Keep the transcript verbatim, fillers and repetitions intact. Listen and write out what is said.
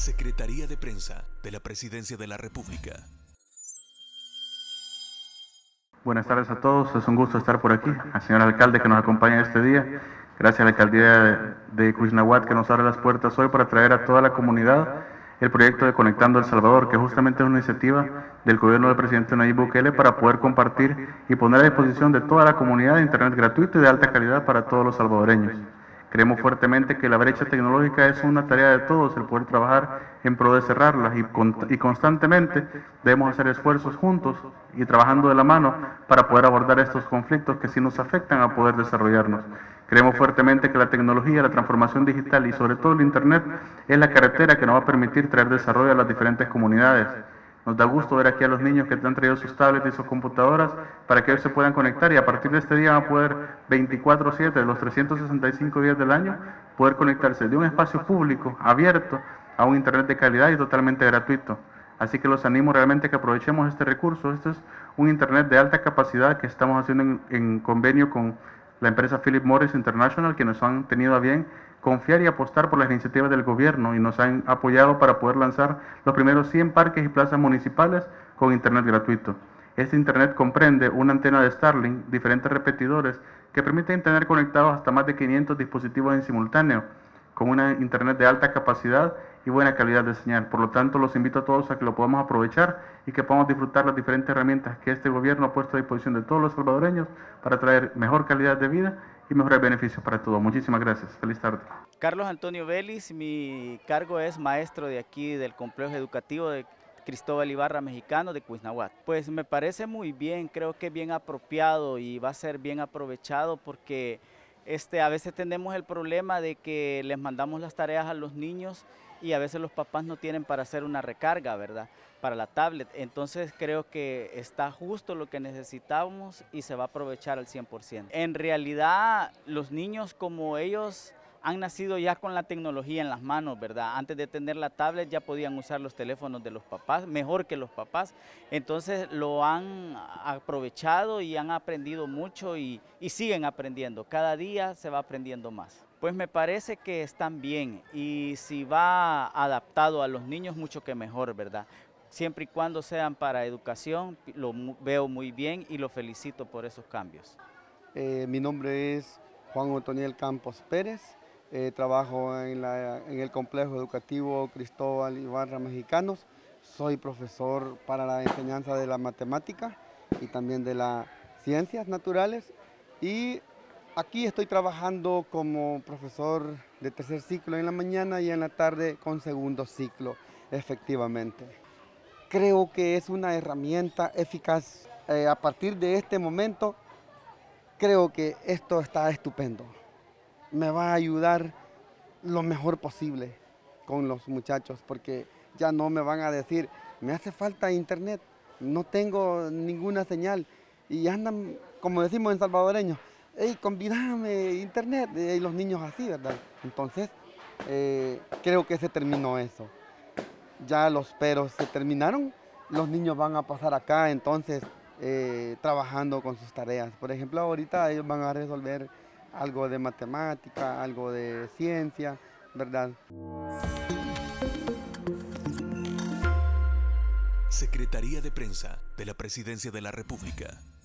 Secretaría de Prensa de la Presidencia de la República. Buenas tardes a todos, es un gusto estar por aquí. Al señor alcalde que nos acompaña este día, gracias a la alcaldía de Cuixnahuat que nos abre las puertas hoy para traer a toda la comunidad el proyecto de Conectando El Salvador, que justamente es una iniciativa del gobierno del presidente Nayib Bukele para poder compartir y poner a disposición de toda la comunidad internet gratuito y de alta calidad para todos los salvadoreños. Creemos fuertemente que la brecha tecnológica es una tarea de todos, el poder trabajar en pro de cerrarla y, con, y constantemente debemos hacer esfuerzos juntos y trabajando de la mano para poder abordar estos conflictos que sí nos afectan a poder desarrollarnos. Creemos fuertemente que la tecnología, la transformación digital y sobre todo el Internet es la carretera que nos va a permitir traer desarrollo a las diferentes comunidades. Nos da gusto ver aquí a los niños que te han traído sus tablets y sus computadoras para que ellos se puedan conectar y a partir de este día van a poder veinticuatro siete, los trescientos sesenta y cinco días del año, poder conectarse de un espacio público, abierto, a un internet de calidad y totalmente gratuito. Así que los animo realmente a que aprovechemos este recurso. Este es un internet de alta capacidad que estamos haciendo en, en convenio con la empresa Philip Morris International, que nos han tenido a bien confiar y apostar por las iniciativas del gobierno y nos han apoyado para poder lanzar los primeros cien parques y plazas municipales con internet gratuito. Este internet comprende una antena de Starlink, diferentes repetidores que permiten tener conectados hasta más de quinientos dispositivos en simultáneo, con una internet de alta capacidad y buena calidad de señal. Por lo tanto, los invito a todos a que lo podamos aprovechar y que podamos disfrutar las diferentes herramientas que este gobierno ha puesto a disposición de todos los salvadoreños para traer mejor calidad de vida y mejores beneficios para todos. Muchísimas gracias. Feliz tarde. Carlos Antonio Vélez, mi cargo es maestro de aquí del complejo educativo de Cristóbal Ibarra Mexicano de Cuixnahuat. Pues me parece muy bien, creo que es bien apropiado y va a ser bien aprovechado porque este, a veces tenemos el problema de que les mandamos las tareas a los niños y a veces los papás no tienen para hacer una recarga, ¿verdad?, para la tablet. Entonces creo que está justo lo que necesitamos y se va a aprovechar al cien por ciento. En realidad los niños, como ellos han nacido ya con la tecnología en las manos, ¿verdad? Antes de tener la tablet ya podían usar los teléfonos de los papás, mejor que los papás. Entonces lo han aprovechado y han aprendido mucho y, y siguen aprendiendo. Cada día se va aprendiendo más. Pues me parece que están bien y si va adaptado a los niños, mucho que mejor, ¿verdad? Siempre y cuando sean para educación, lo veo muy bien y lo felicito por esos cambios. Eh, mi nombre es Juan Otoniel Campos Pérez. Eh, trabajo en, la, en el complejo educativo Cristóbal Ibarra Mexicanos. Soy profesor para la enseñanza de la matemática y también de las ciencias naturales. Y aquí estoy trabajando como profesor de tercer ciclo en la mañana y en la tarde con segundo ciclo, efectivamente. Creo que es una herramienta eficaz. Eh, a partir de este momento, creo que esto está estupendo. Me va a ayudar lo mejor posible con los muchachos, porque ya no me van a decir, me hace falta internet, no tengo ninguna señal, y andan, como decimos en salvadoreño, hey, convídame internet, y los niños así, ¿verdad? Entonces, eh, creo que se terminó eso. Ya los peros se terminaron, los niños van a pasar acá, entonces, eh, trabajando con sus tareas. Por ejemplo, ahorita ellos van a resolver algo de matemática, algo de ciencia, ¿verdad? Secretaría de Prensa de la Presidencia de la República.